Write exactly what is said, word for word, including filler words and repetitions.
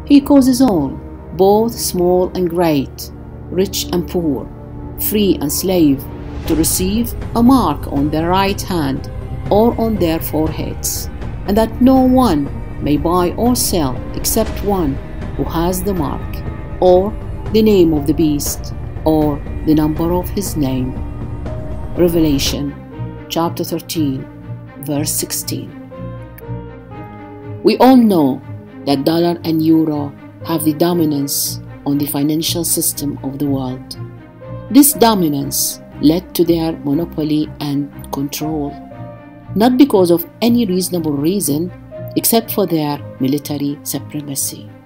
He causes all, both small and great, rich and poor, free and slave, to receive a mark on their right hand or on their foreheads, and that no one may buy or sell except one who has the mark, or the name of the beast, or the number of his name. Revelation chapter thirteen, verse sixteen. We all know that dollar and euro have the dominance on the financial system of the world. This dominance led to their monopoly and control, not because of any reasonable reason except for their military supremacy.